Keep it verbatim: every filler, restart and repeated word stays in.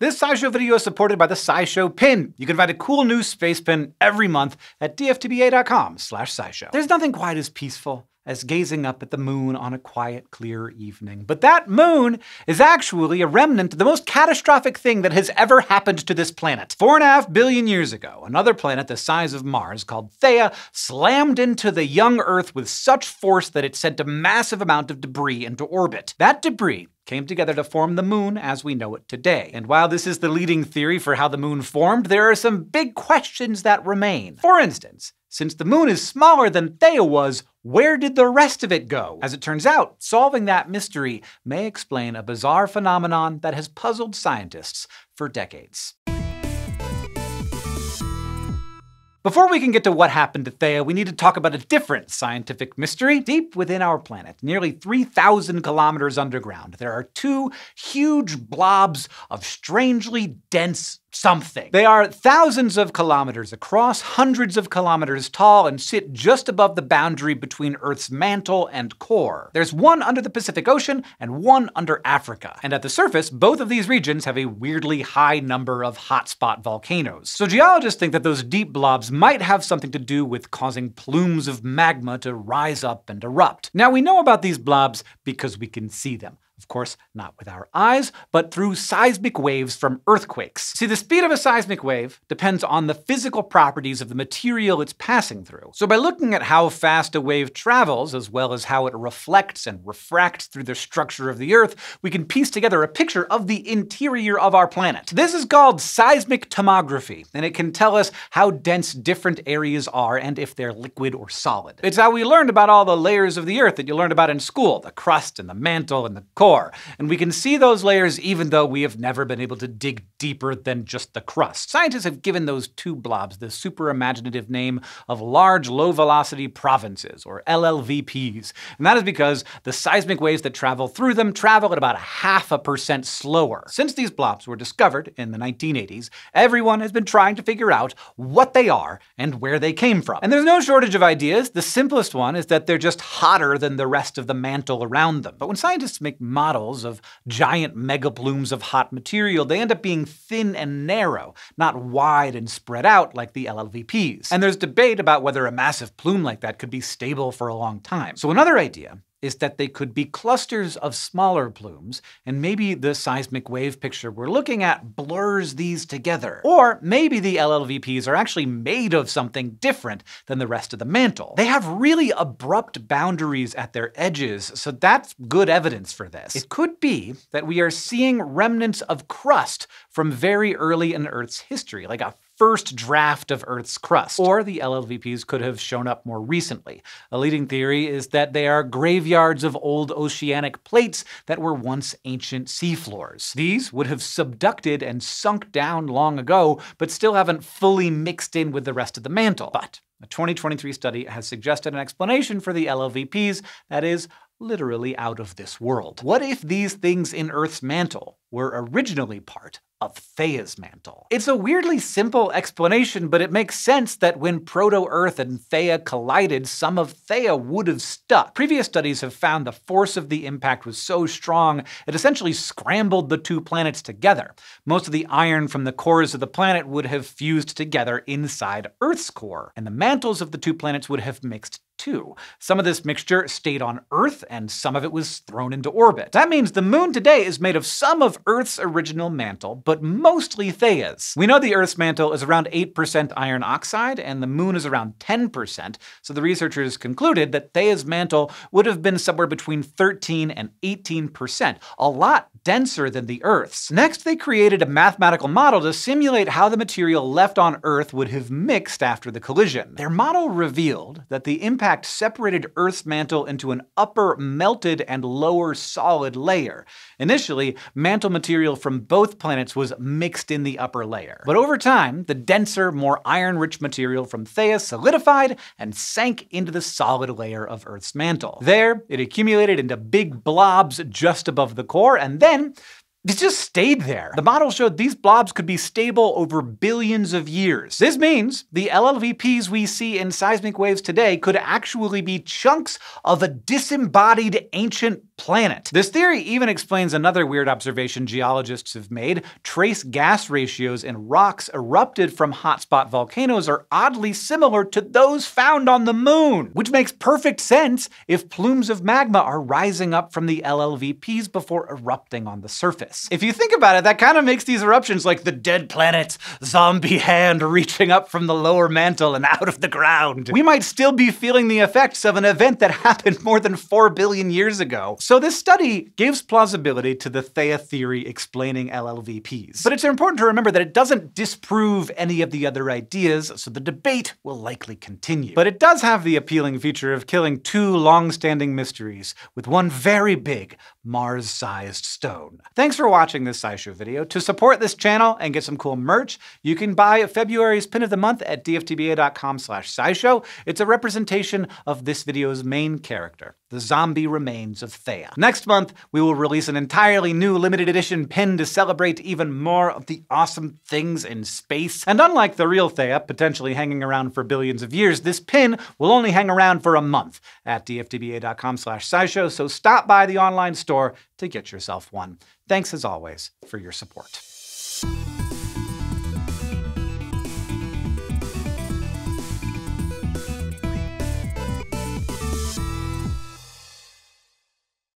This SciShow video is supported by the SciShow Pin. You can find a cool new space pin every month at d f t b a dot com slash scishow. There's nothing quite as peaceful as gazing up at the moon on a quiet, clear evening. But that moon is actually a remnant of the most catastrophic thing that has ever happened to this planet. Four and a half billion years ago, another planet the size of Mars called Theia slammed into the young Earth with such force that it sent a massive amount of debris into orbit. That debris came together to form the moon as we know it today. And while this is the leading theory for how the moon formed, there are some big questions that remain. For instance, since the moon is smaller than Theia was, where did the rest of it go? As it turns out, solving that mystery may explain a bizarre phenomenon that has puzzled scientists for decades. Before we can get to what happened to Theia, we need to talk about a different scientific mystery. Deep within our planet, nearly three thousand kilometers underground, there are two huge blobs of strangely dense something. They are thousands of kilometers across, hundreds of kilometers tall, and sit just above the boundary between Earth's mantle and core. There's one under the Pacific Ocean and one under Africa. And at the surface, both of these regions have a weirdly high number of hotspot volcanoes. So geologists think that those deep blobs might have something to do with causing plumes of magma to rise up and erupt. Now, we know about these blobs because we can see them. Of course, not with our eyes, but through seismic waves from earthquakes. See, the speed of a seismic wave depends on the physical properties of the material it's passing through. So by looking at how fast a wave travels, as well as how it reflects and refracts through the structure of the Earth, we can piece together a picture of the interior of our planet. This is called seismic tomography, and it can tell us how dense different areas are and if they're liquid or solid. It's how we learned about all the layers of the Earth that you learned about in school, the crust and the mantle and the core. And we can see those layers even though we have never been able to dig deeper than just the crust. Scientists have given those two blobs the super imaginative name of large low-velocity provinces, or L L V Ps. And that is because the seismic waves that travel through them travel at about half a percent slower. Since these blobs were discovered in the nineteen eighties, everyone has been trying to figure out what they are and where they came from. And there's no shortage of ideas. The simplest one is that they're just hotter than the rest of the mantle around them. But when scientists make models of giant megaplumes of hot material, they end up being thin and narrow, not wide and spread out like the L L V Ps. And there's debate about whether a massive plume like that could be stable for a long time. So another idea is that they could be clusters of smaller plumes, and maybe the seismic wave picture we're looking at blurs these together. Or maybe the L L V Ps are actually made of something different than the rest of the mantle. They have really abrupt boundaries at their edges, so that's good evidence for this. It could be that we are seeing remnants of crust from very early in Earth's history, like a first draft of Earth's crust. Or the L L V Ps could have shown up more recently. A leading theory is that they are graveyards of old oceanic plates that were once ancient seafloors. These would have subducted and sunk down long ago, but still haven't fully mixed in with the rest of the mantle. But a twenty twenty-three study has suggested an explanation for the L L V Ps that is literally out of this world. What if these things in Earth's mantle were originally part of Theia's mantle? It's a weirdly simple explanation, but it makes sense that when Proto-Earth and Theia collided, some of Theia would have stuck. Previous studies have found the force of the impact was so strong, it essentially scrambled the two planets together. Most of the iron from the cores of the planet would have fused together inside Earth's core, and the mantles of the two planets would have mixed too. Some of this mixture stayed on Earth, and some of it was thrown into orbit. That means the moon today is made of some of Earth's original mantle, but mostly Theia's. We know the Earth's mantle is around eight percent iron oxide, and the moon is around ten percent, so the researchers concluded that Theia's mantle would have been somewhere between thirteen and eighteen percent, a lot denser than the Earth's. Next, they created a mathematical model to simulate how the material left on Earth would have mixed after the collision. Their model revealed that the impact separated Earth's mantle into an upper melted and lower solid layer. Initially, mantle material from both planets was mixed in the upper layer. But over time, the denser, more iron-rich material from Theia solidified and sank into the solid layer of Earth's mantle. There, it accumulated into big blobs just above the core, and then It just stayed there. The model showed these blobs could be stable over billions of years. This means the L L V Ps we see in seismic waves today could actually be chunks of a disembodied ancient planet. This theory even explains another weird observation geologists have made. Trace gas ratios in rocks erupted from hotspot volcanoes are oddly similar to those found on the moon, which makes perfect sense if plumes of magma are rising up from the L L V Ps before erupting on the surface. If you think about it, that kind of makes these eruptions like the dead planet's zombie hand reaching up from the lower mantle and out of the ground. We might still be feeling the effects of an event that happened more than four billion years ago. So this study gives plausibility to the Theia theory explaining L L V Ps. But it's important to remember that it doesn't disprove any of the other ideas, so the debate will likely continue. But it does have the appealing feature of killing two long-standing mysteries with one very big Mars-sized stone. Thanks for watching this SciShow video. To support this channel and get some cool merch, you can buy February's pin of the month at d f t b a dot com slash scishow. It's a representation of this video's main character, the zombie remains of Theia. Next month, we will release an entirely new limited edition pin to celebrate even more of the awesome things in space. And unlike the real Theia, potentially hanging around for billions of years, this pin will only hang around for a month at d f t b a dot com slash scishow, so stop by the online store to get yourself one. Thanks as always for your support.